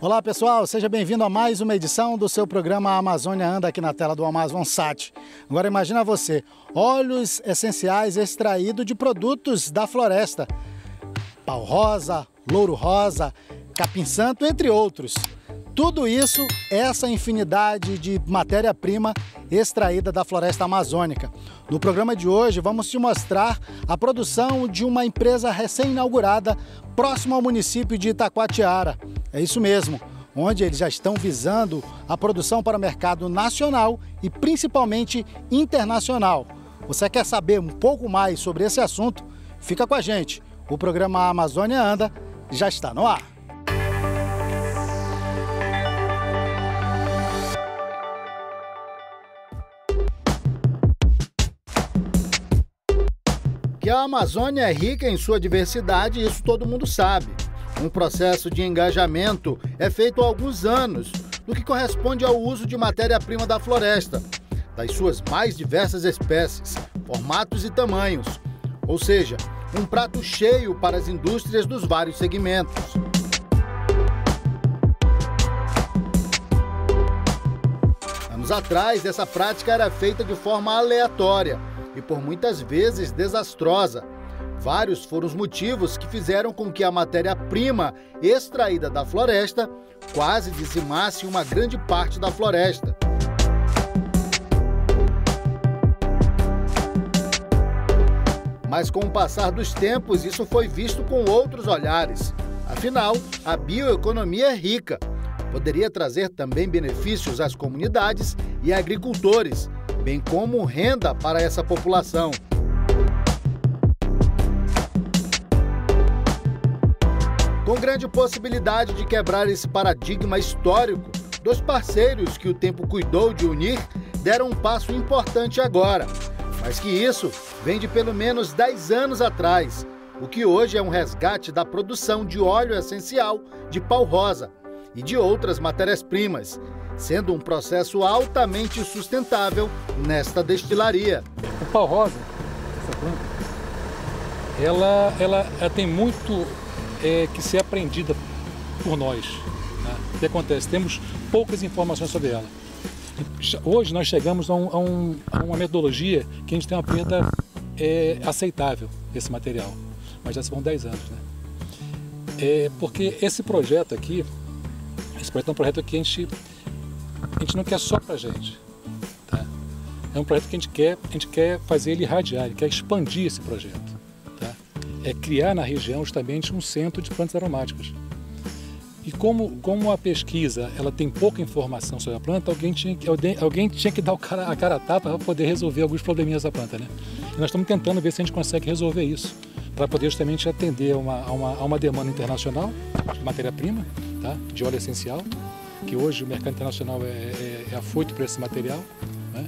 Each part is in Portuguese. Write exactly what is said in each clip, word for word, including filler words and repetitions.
Olá pessoal, seja bem-vindo a mais uma edição do seu programa A Amazônia Anda aqui na tela do Amazon Sat. Agora imagina você, óleos essenciais extraídos de produtos da floresta. Pau rosa, louro rosa, capim santo, entre outros. Tudo isso, essa infinidade de matéria-prima extraída da floresta amazônica. No programa de hoje vamos te mostrar a produção de uma empresa recém-inaugurada próximo ao município de Itacoatiara. É isso mesmo, onde eles já estão visando a produção para o mercado nacional e principalmente internacional. Você quer saber um pouco mais sobre esse assunto? Fica com a gente. O programa A Amazônia Anda já está no ar. Que a Amazônia é rica em sua diversidade, isso todo mundo sabe. Um processo de engajamento é feito há alguns anos, no que corresponde ao uso de matéria-prima da floresta, das suas mais diversas espécies, formatos e tamanhos. Ou seja, um prato cheio para as indústrias dos vários segmentos. Anos atrás, essa prática era feita de forma aleatória e por muitas vezes desastrosa. Vários foram os motivos que fizeram com que a matéria-prima extraída da floresta quase dizimasse uma grande parte da floresta. Mas com o passar dos tempos, isso foi visto com outros olhares. Afinal, a bioeconomia é rica. Poderia trazer também benefícios às comunidades e agricultores, bem como renda para essa população. Com grande possibilidade de quebrar esse paradigma histórico, dois parceiros que o tempo cuidou de unir deram um passo importante agora, mas que isso vem de pelo menos dez anos atrás, o que hoje é um resgate da produção de óleo essencial de pau rosa e de outras matérias-primas, sendo um processo altamente sustentável nesta destilaria. O pau rosa, essa planta, ela, ela, ela tem muito é, que ser aprendida por nós. Né? O que acontece? Temos poucas informações sobre ela. Hoje nós chegamos a, um, a, um, a uma metodologia que a gente tem uma perda é, aceitável desse material, mas já se vão dez anos. Né? É, porque esse projeto aqui, esse projeto é um projeto que a gente A gente não quer só para a gente, tá? É um projeto que a gente quer, a gente quer fazer ele irradiar, ele quer expandir esse projeto, tá? É criar na região justamente um centro de plantas aromáticas. E como, como a pesquisa ela tem pouca informação sobre a planta, alguém tinha, alguém, alguém tinha que dar o cara, a cara a tapa para poder resolver alguns probleminhas da planta, né? E nós estamos tentando ver se a gente consegue resolver isso, para poder justamente atender a uma, a uma, a uma demanda internacional de matéria-prima, tá? De óleo essencial, que hoje o mercado internacional é, é, é afoito por esse material, né?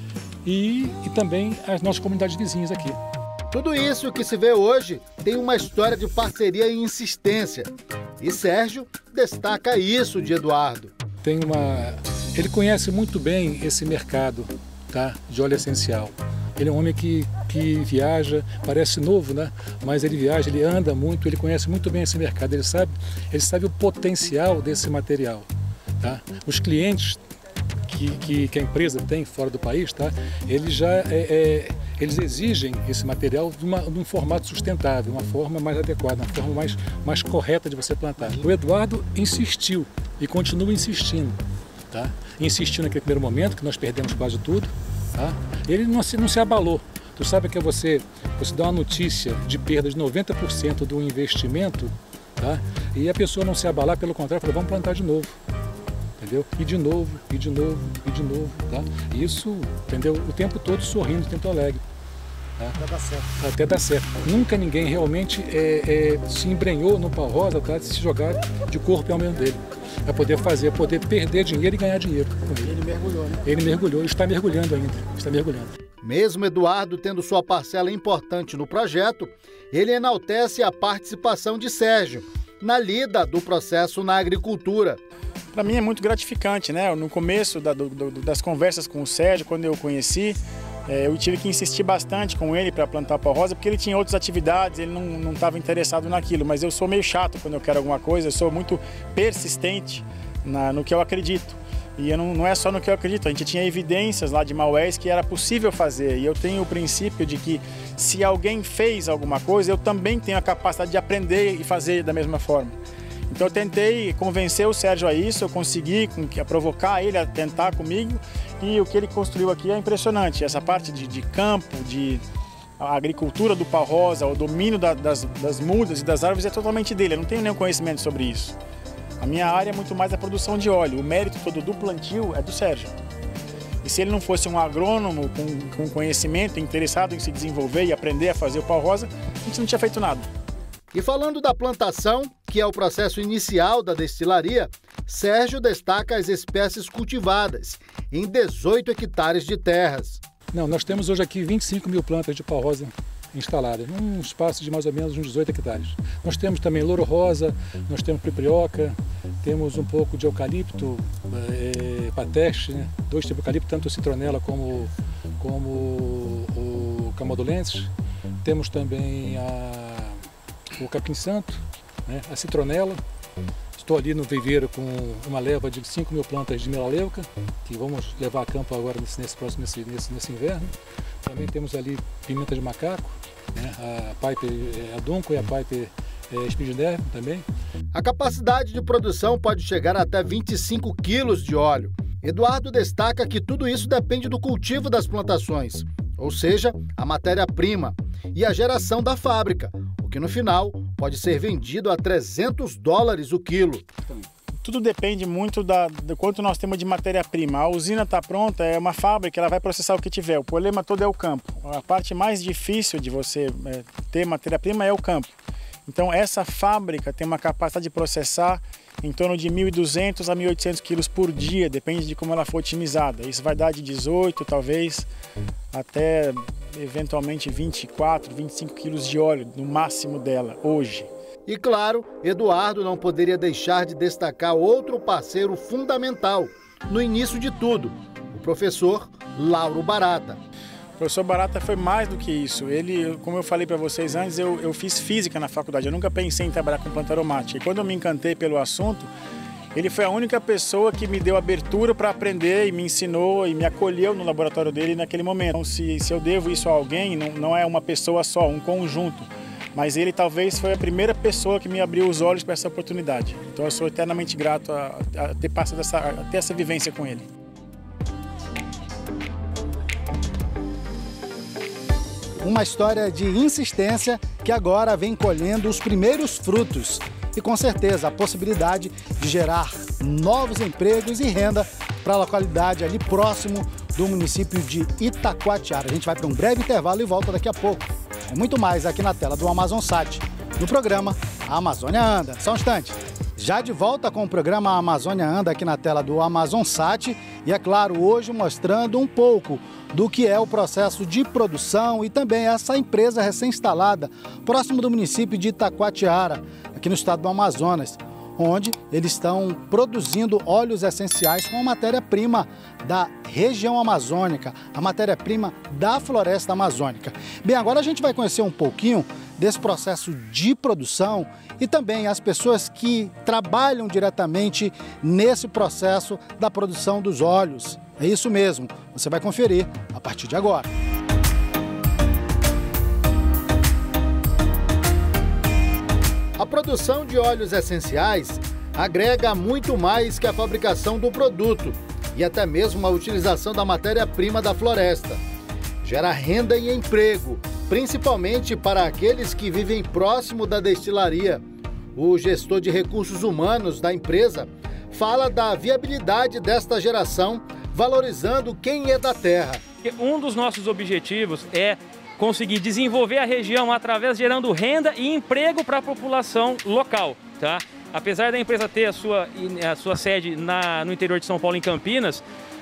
e, e também as nossas comunidades vizinhas aqui. Tudo isso que se vê hoje tem uma história de parceria e insistência. E Sérgio destaca isso de Eduardo. Tem uma... Ele conhece muito bem esse mercado, tá? De óleo essencial. Ele é um homem que, que viaja, parece novo, né? Mas ele viaja, ele anda muito, ele conhece muito bem esse mercado, ele sabe, ele sabe o potencial desse material. Tá? Os clientes que, que, que a empresa tem fora do país, tá? eles já é, é, eles exigem esse material de, uma, de um formato sustentável, uma forma mais adequada, uma forma mais, mais correta de você plantar. O Eduardo insistiu e continua insistindo. Tá? Insistiu naquele primeiro momento, que nós perdemos quase tudo. Tá? Ele não se, não se abalou. Tu sabe que é você, você dá uma notícia de perda de noventa por cento do investimento, tá? E a pessoa não se abalar, pelo contrário, falou, vamos plantar de novo. Entendeu? E de novo, e de novo, e de novo, tá? Isso, entendeu? O tempo todo sorrindo, o tempo alegre. Tá? Até dar certo. Até dar certo. Nunca ninguém realmente é, é, se embrenhou no pau rosa, tá? De se jogar de corpo e alma dele. Para poder fazer, poder perder dinheiro e ganhar dinheiro. Ele. ele mergulhou, né? Ele mergulhou, está mergulhando ainda, está mergulhando. Mesmo Eduardo tendo sua parcela importante no projeto, ele enaltece a participação de Sérgio na lida do processo na agricultura. Para mim é muito gratificante, né? No começo da, do, das conversas com o Sérgio, quando eu o conheci, É, eu tive que insistir bastante com ele para plantar pau rosa, porque ele tinha outras atividades, ele não estava interessado naquilo. Mas eu sou meio chato quando eu quero alguma coisa, eu sou muito persistente na, no que eu acredito. E eu não, não é só no que eu acredito, a gente tinha evidências lá de Maués que era possível fazer. E eu tenho o princípio de que se alguém fez alguma coisa, eu também tenho a capacidade de aprender e fazer da mesma forma. Então eu tentei convencer o Sérgio a isso, eu consegui a provocar ele a tentar comigo. E o que ele construiu aqui é impressionante. Essa parte de, de campo, de a agricultura do pau rosa, o domínio da, das, das mudas e das árvores é totalmente dele. Eu não tenho nenhum conhecimento sobre isso. A minha área é muito mais a produção de óleo. O mérito todo do plantio é do Sérgio. E se ele não fosse um agrônomo com, com conhecimento, interessado em se desenvolver e aprender a fazer o pau rosa, a gente não tinha feito nada. E falando da plantação, que é o processo inicial da destilaria, Sérgio destaca as espécies cultivadas em dezoito hectares de terras. Não, nós temos hoje aqui vinte e cinco mil plantas de pau rosa instaladas, num espaço de mais ou menos uns dezoito hectares. Nós temos também louro rosa, nós temos priprioca, temos um pouco de eucalipto, é, pateste, né? Dois tipos de eucalipto, tanto o citronela como, como o camaldulensis. Temos também a, o capim-santo, né? A citronela. Estou ali no viveiro com uma leva de cinco mil plantas de melaleuca, que vamos levar a campo agora nesse, nesse próximo nesse, nesse, nesse inverno. Também temos ali pimenta de macaco, né? A Piper adunco e a Piper é, Spitznerm também. A capacidade de produção pode chegar até vinte e cinco quilos de óleo. Eduardo destaca que tudo isso depende do cultivo das plantações, ou seja, a matéria-prima e a geração da fábrica, o que no final pode ser vendido a trezentos dólares o quilo. Tudo depende muito da, do quanto nós temos de matéria-prima. A usina está pronta, é uma fábrica, ela vai processar o que tiver. O problema todo é o campo. A parte mais difícil de você é, ter matéria-prima é o campo. Então essa fábrica tem uma capacidade de processar em torno de mil e duzentos a mil e oitocentos quilos por dia, depende de como ela for otimizada. Isso vai dar de dezoito, talvez, até eventualmente vinte e quatro, vinte e cinco quilos de óleo no máximo dela, hoje. E claro, Eduardo não poderia deixar de destacar outro parceiro fundamental no início de tudo, o professor Lauro Barata. O professor Barata foi mais do que isso. Ele, como eu falei para vocês antes, eu, eu fiz física na faculdade, eu nunca pensei em trabalhar com planta aromática. E quando eu me encantei pelo assunto, ele foi a única pessoa que me deu abertura para aprender e me ensinou e me acolheu no laboratório dele naquele momento. Então, se, se eu devo isso a alguém, não, não é uma pessoa só, um conjunto. Mas ele talvez foi a primeira pessoa que me abriu os olhos para essa oportunidade. Então eu sou eternamente grato a, a ter passado essa, a ter essa vivência com ele. Uma história de insistência que agora vem colhendo os primeiros frutos. E com certeza a possibilidade de gerar novos empregos e renda para a localidade ali próximo do município de Itacoatiara. A gente vai para um breve intervalo e volta daqui a pouco. É muito mais aqui na tela do AmazonSat, no programa A Amazônia Anda. Só um instante. Já de volta com o programa A Amazônia Anda aqui na tela do AmazonSat e, é claro, hoje mostrando um pouco do que é o processo de produção e também essa empresa recém-instalada próximo do município de Itacoatiara, aqui no estado do Amazonas, onde eles estão produzindo óleos essenciais com a matéria-prima da região amazônica, a matéria-prima da floresta amazônica. Bem, agora a gente vai conhecer um pouquinho desse processo de produção e também as pessoas que trabalham diretamente nesse processo da produção dos óleos. É isso mesmo, você vai conferir a partir de agora. A produção de óleos essenciais agrega muito mais que a fabricação do produto e até mesmo a utilização da matéria-prima da floresta. Gera renda e emprego, principalmente para aqueles que vivem próximo da destilaria. O gestor de recursos humanos da empresa fala da viabilidade desta geração, valorizando quem é da terra. Um dos nossos objetivos é conseguir desenvolver a região através gerando renda e emprego para a população local, tá? Apesar da empresa ter a sua, a sua sede na, no interior de São Paulo, em Campinas,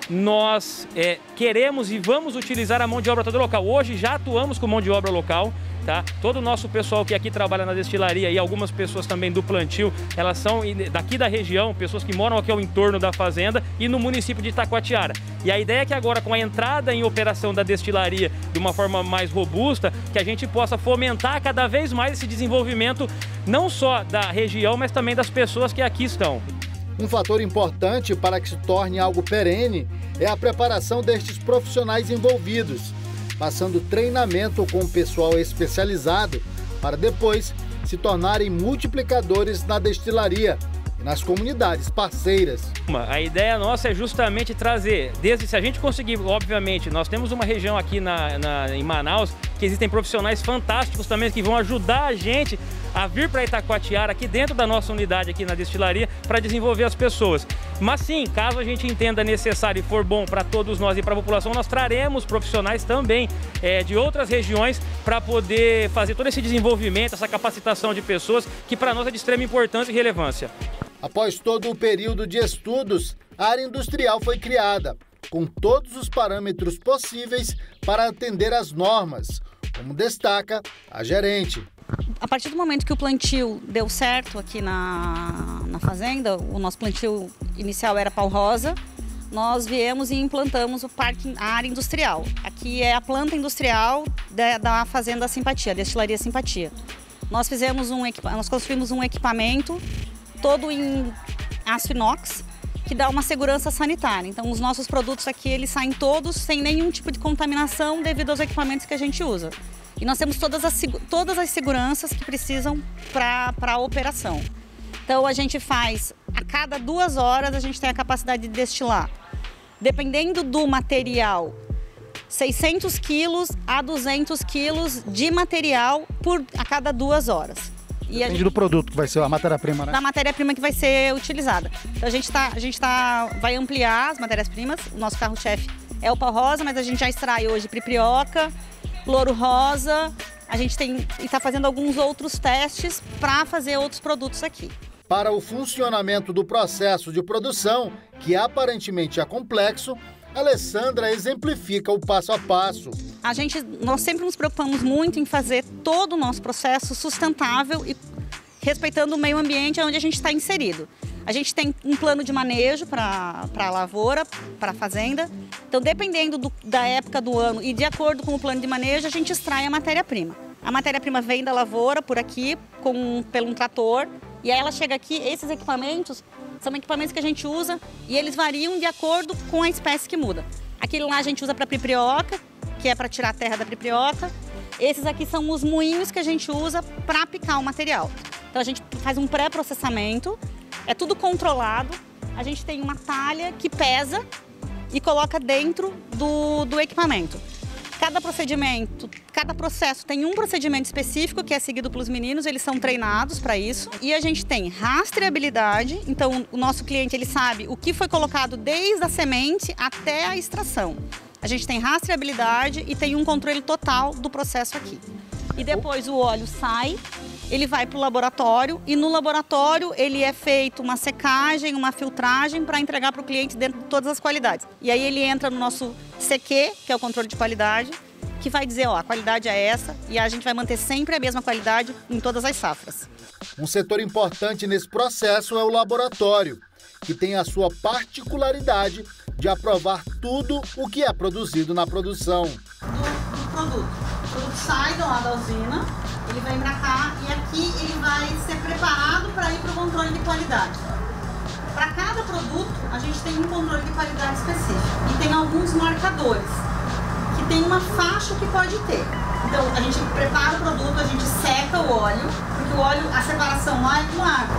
nós é, queremos e vamos utilizar a mão de obra toda local. Hoje já atuamos com mão de obra local, tá? Todo o nosso pessoal que aqui trabalha na destilaria e algumas pessoas também do plantio, elas são daqui da região, pessoas que moram aqui ao entorno da fazenda e no município de Itacoatiara. E a ideia é que agora, com a entrada em operação da destilaria de uma forma mais robusta, que a gente possa fomentar cada vez mais esse desenvolvimento, não só da região, mas também das pessoas que aqui estão. Um fator importante para que se torne algo perene é a preparação destes profissionais envolvidos, passando treinamento com o pessoal especializado para depois se tornarem multiplicadores na destilaria e nas comunidades parceiras. A ideia nossa é justamente trazer, desde se a gente conseguir, obviamente, nós temos uma região aqui na, na, em Manaus que existem profissionais fantásticos também que vão ajudar a gente a vir para Itacoatiara, aqui dentro da nossa unidade, aqui na destilaria, para desenvolver as pessoas. Mas sim, caso a gente entenda necessário e for bom para todos nós e para a população, nós traremos profissionais também é, de outras regiões para poder fazer todo esse desenvolvimento, essa capacitação de pessoas, que para nós é de extrema importância e relevância. Após todo o período de estudos, a área industrial foi criada, com todos os parâmetros possíveis para atender às normas, como destaca a gerente. A partir do momento que o plantio deu certo aqui na, na fazenda, o nosso plantio inicial era pau rosa, nós viemos e implantamos o parque, a área industrial. Aqui é a planta industrial da, da Fazenda Simpatia, a Destilaria Simpatia. Nós, fizemos um, nós construímos um equipamento todo em aço inox, que dá uma segurança sanitária. Então, os nossos produtos aqui, eles saem todos sem nenhum tipo de contaminação devido aos equipamentos que a gente usa. E nós temos todas as, todas as seguranças que precisam para a operação. Então, a gente faz, a cada duas horas, a gente tem a capacidade de destilar. Dependendo do material, seiscentos quilos a duzentos quilos de material por, a cada duas horas. E Depende gente, do produto que vai ser a matéria-prima, né? Da matéria-prima que vai ser utilizada. Então, a gente, tá, a gente tá, vai ampliar as matérias-primas. O nosso carro-chefe é o pau rosa, mas a gente já extrai hoje priprioca, louro rosa, a gente tem e está fazendo alguns outros testes para fazer outros produtos aqui. Para o funcionamento do processo de produção, que aparentemente é complexo, Alessandra exemplifica o passo a passo. A gente, nós sempre nos preocupamos muito em fazer todo o nosso processo sustentável e respeitando o meio ambiente onde a gente está inserido. A gente tem um plano de manejo para a lavoura, para a fazenda. Então, dependendo do, da época do ano e de acordo com o plano de manejo, a gente extrai a matéria-prima. A matéria-prima vem da lavoura por aqui, com, pelo um trator, e aí ela chega aqui. Esses equipamentos são equipamentos que a gente usa e eles variam de acordo com a espécie que muda. Aquele lá a gente usa para priprioca, que é para tirar a terra da priprioca. Esses aqui são os moinhos que a gente usa para picar o material. Então, a gente faz um pré-processamento. É tudo controlado, a gente tem uma talha que pesa e coloca dentro do, do equipamento. Cada procedimento, cada processo tem um procedimento específico que é seguido pelos meninos, eles são treinados para isso. E a gente tem rastreabilidade, então o nosso cliente ele sabe o que foi colocado desde a semente até a extração. A gente tem rastreabilidade e tem um controle total do processo aqui. E depois o óleo sai, ele vai para o laboratório e no laboratório ele é feito uma secagem, uma filtragem para entregar para o cliente dentro de todas as qualidades. E aí ele entra no nosso C Q, que é o controle de qualidade, que vai dizer, ó, a qualidade é essa e a gente vai manter sempre a mesma qualidade em todas as safras. Um setor importante nesse processo é o laboratório, que tem a sua particularidade de aprovar tudo o que é produzido na produção. Do, do produto. O produto sai lá da usina, ele vem para cá e aqui ele vai ser preparado para ir para o controle de qualidade. Para cada produto, a gente tem um controle de qualidade específico e tem alguns marcadores, que tem uma faixa que pode ter. Então, a gente prepara o produto, a gente seca o óleo, porque o óleo, a separação lá é com água,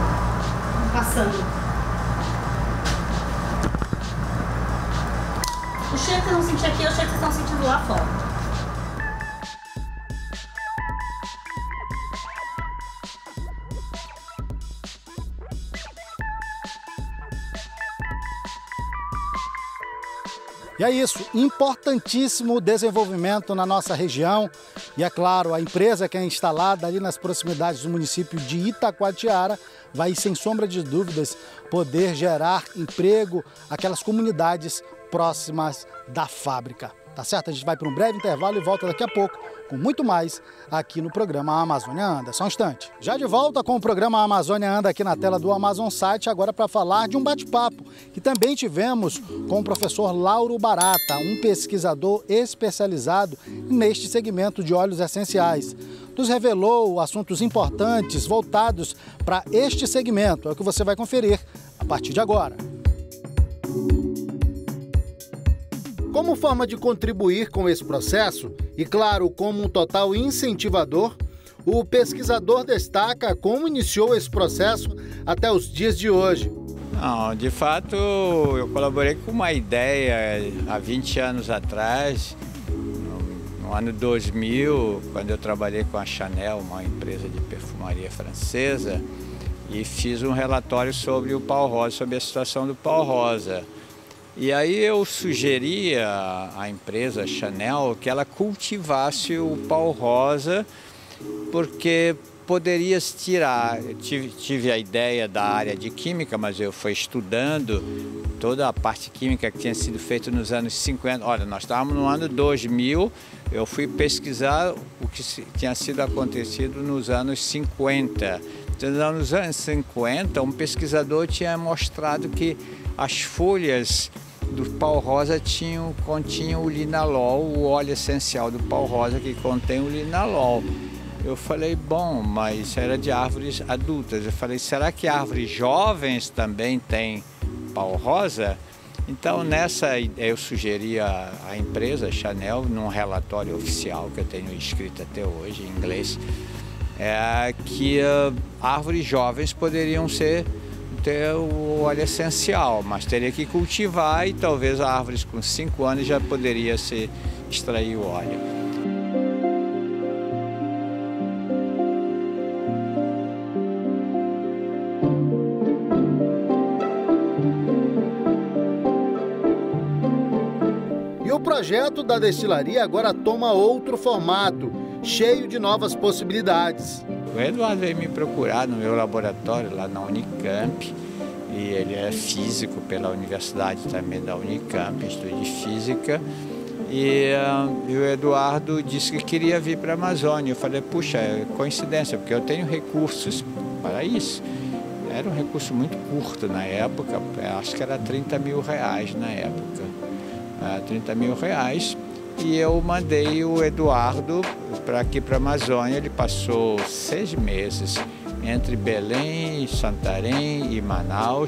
passando. O cheiro que vocês vão sentir aqui é o cheiro que vocês estão sentindo lá fora. E é isso, importantíssimo desenvolvimento na nossa região e, é claro, a empresa que é instalada ali nas proximidades do município de Itacoatiara vai, sem sombra de dúvidas, poder gerar emprego àquelas comunidades próximas da fábrica. Tá certo? A gente vai para um breve intervalo e volta daqui a pouco com muito mais aqui no programa A Amazônia Anda. Só um instante. Já de volta com o programa A Amazônia Anda aqui na tela do AmazonSat, agora para falar de um bate-papo que também tivemos com o professor Lauro Barata, um pesquisador especializado neste segmento de óleos essenciais. Nos revelou assuntos importantes voltados para este segmento. É o que você vai conferir a partir de agora. Como forma de contribuir com esse processo, e claro, como um total incentivador, o pesquisador destaca como iniciou esse processo até os dias de hoje. Não, de fato, eu colaborei com uma ideia há vinte anos atrás, no, no ano dois mil, quando eu trabalhei com a Chanel, uma empresa de perfumaria francesa, e fiz um relatório sobre o pau rosa, sobre a situação do pau rosa. E aí eu sugeri à empresa Chanel que ela cultivasse o pau rosa, porque poderia tirar, eu tive, tive a ideia da área de química, mas eu fui estudando toda a parte química que tinha sido feita nos anos cinquenta. Olha, nós estávamos no ano dois mil, eu fui pesquisar o que tinha sido acontecido nos anos cinquenta. Então, nos anos cinquenta, um pesquisador tinha mostrado que as folhas do pau rosa tinham, continham o linalol, o óleo essencial do pau rosa que contém o linalol. Eu falei, bom, mas era de árvores adultas. Eu falei, será que árvores jovens também têm pau rosa? Então, nessa eu sugeri à empresa Chanel, num relatório oficial que eu tenho escrito até hoje em inglês, é que uh, árvores jovens poderiam ser ter o óleo essencial, mas teria que cultivar e talvez a árvores com cinco anos já poderia se extrair o óleo. E o projeto da destilaria agora toma outro formato, cheio de novas possibilidades. O Eduardo veio me procurar no meu laboratório lá na Unicamp, e ele é físico pela universidade também da Unicamp, estudo de física, e, uh, e o Eduardo disse que queria vir para a Amazônia. Eu falei, puxa, é coincidência, porque eu tenho recursos para isso. Era um recurso muito curto na época, acho que era trinta mil reais na época, uh, trinta mil reais. E eu mandei o Eduardo para aqui para a Amazônia. Ele passou seis meses entre Belém, Santarém e Manaus,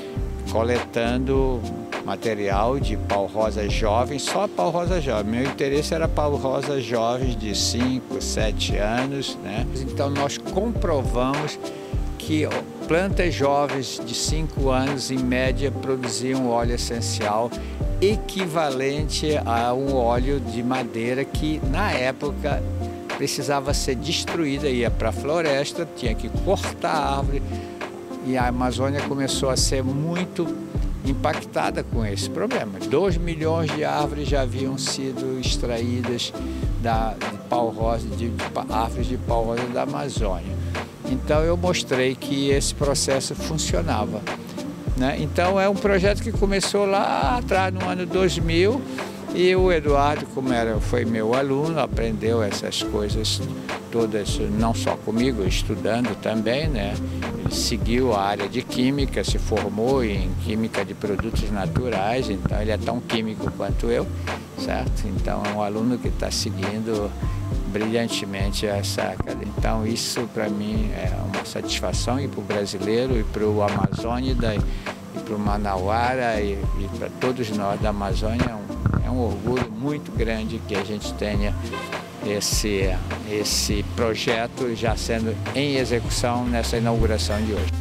coletando material de pau rosa jovens, só pau rosa jovem. Meu interesse era pau rosa jovens de cinco, sete anos, né? Então nós comprovamos que plantas jovens de cinco anos, em média, produziam óleo essencial equivalente a um óleo de madeira que, na época, precisava ser destruída, ia para a floresta, tinha que cortar a árvore, e a Amazônia começou a ser muito impactada com esse problema. Dois milhões de árvores já haviam sido extraídas da, de pau rosa, de, de árvores de pau rosa da Amazônia. Então eu mostrei que esse processo funcionava, né? Então é um projeto que começou lá atrás, no ano dois mil, e o Eduardo, como era, foi meu aluno, aprendeu essas coisas todas, não só comigo, estudando também, né? Ele seguiu a área de química, se formou em química de produtos naturais, então ele é tão químico quanto eu, certo? Então é um aluno que está seguindo brilhantemente essa cadeia. Então isso para mim é uma satisfação, e para o brasileiro, e para o Amazônida, e para o Manauara, e, e para todos nós da Amazônia, é um, é um orgulho muito grande que a gente tenha esse, esse projeto já sendo em execução nessa inauguração de hoje.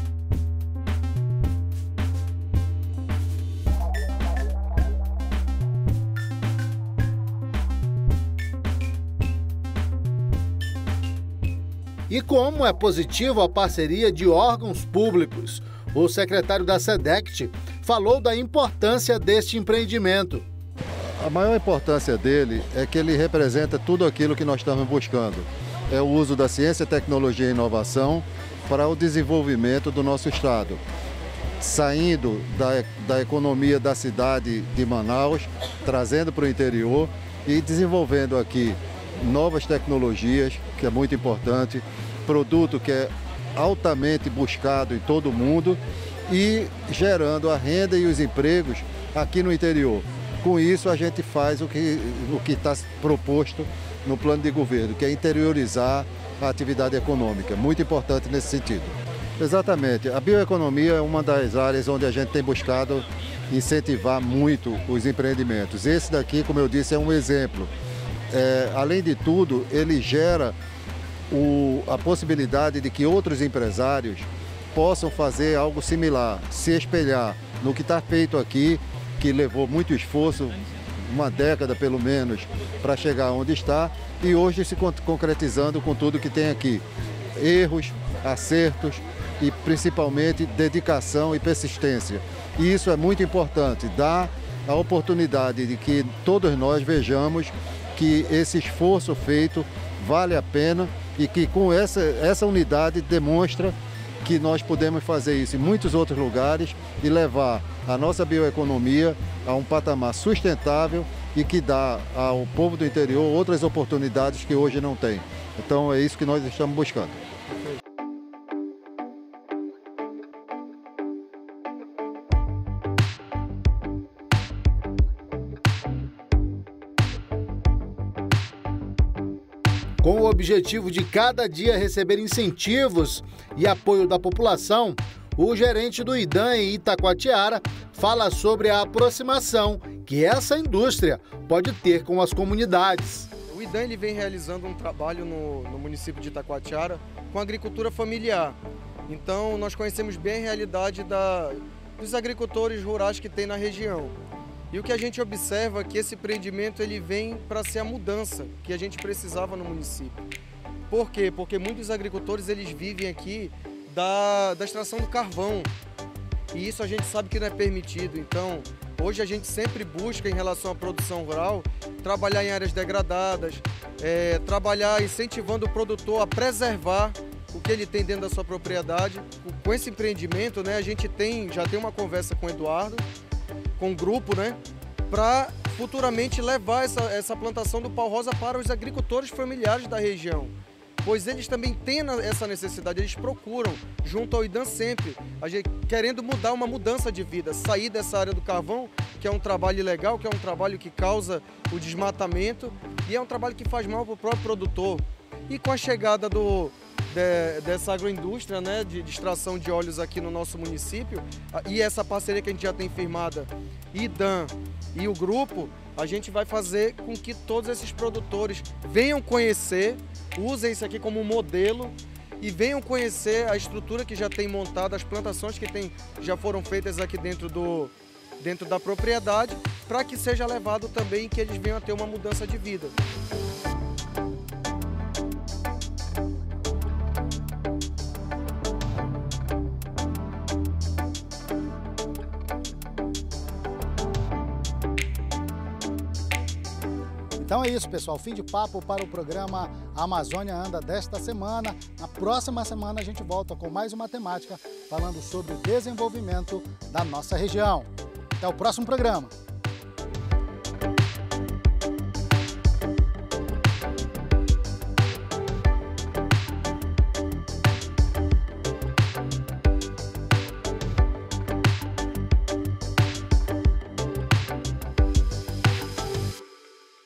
E como é positiva a parceria de órgãos públicos. O secretário da SEDECT falou da importância deste empreendimento. A maior importância dele é que ele representa tudo aquilo que nós estamos buscando. É o uso da ciência, tecnologia e inovação para o desenvolvimento do nosso estado. saindo da, da economia da cidade de Manaus, trazendo para o interior e desenvolvendo aqui novas tecnologias, que é muito importante, produto que é altamente buscado em todo o mundo e gerando a renda e os empregos aqui no interior. Com isso, a gente faz o que o que está proposto no plano de governo, que é interiorizar a atividade econômica. Muito importante nesse sentido. Exatamente. A bioeconomia é uma das áreas onde a gente tem buscado incentivar muito os empreendimentos. Esse daqui, como eu disse, é um exemplo. É, além de tudo, ele gera o, a possibilidade de que outros empresários possam fazer algo similar, se espelhar no que está feito aqui, que levou muito esforço, uma década pelo menos, para chegar onde está, e hoje se concretizando com tudo que tem aqui. Erros, acertos e principalmente dedicação e persistência. E isso é muito importante, dá a oportunidade de que todos nós vejamos que esse esforço feito vale a pena e que com essa, essa unidade demonstra que nós podemos fazer isso em muitos outros lugares e levar a nossa bioeconomia a um patamar sustentável e que dá ao povo do interior outras oportunidades que hoje não tem. Então é isso que nós estamos buscando. Com o objetivo de cada dia receber incentivos e apoio da população, o gerente do IDAM em Itacoatiara fala sobre a aproximação que essa indústria pode ter com as comunidades. O IDAM ele vem realizando um trabalho no, no município de Itacoatiara com agricultura familiar. Então nós conhecemos bem a realidade da, dos agricultores rurais que tem na região. E o que a gente observa é que esse empreendimento ele vem para ser a mudança que a gente precisava no município. Por quê? Porque muitos agricultores eles vivem aqui da, da extração do carvão. E isso a gente sabe que não é permitido. Então, hoje a gente sempre busca, em relação à produção rural, trabalhar em áreas degradadas, é, trabalhar incentivando o produtor a preservar o que ele tem dentro da sua propriedade. Com esse empreendimento, né, a gente tem, já tem uma conversa com o Eduardo, com o grupo, né, para futuramente levar essa, essa plantação do pau-rosa para os agricultores familiares da região. Pois eles também têm essa necessidade, eles procuram, junto ao IDAM sempre, a gente, querendo mudar uma mudança de vida, sair dessa área do carvão, que é um trabalho ilegal, que é um trabalho que causa o desmatamento e é um trabalho que faz mal para o próprio produtor. E com a chegada do, de, dessa agroindústria, né, de, de extração de óleos aqui no nosso município, e essa parceria que a gente já tem firmada, IDAM e o grupo, a gente vai fazer com que todos esses produtores venham conhecer, usem isso aqui como modelo e venham conhecer a estrutura que já tem montada, as plantações que tem, já foram feitas aqui dentro, do, dentro da propriedade, para que seja levado também que eles venham a ter uma mudança de vida. Então é isso, pessoal. Fim de papo para o programa Amazônia Anda desta semana. Na próxima semana a gente volta com mais uma temática falando sobre o desenvolvimento da nossa região. Até o próximo programa.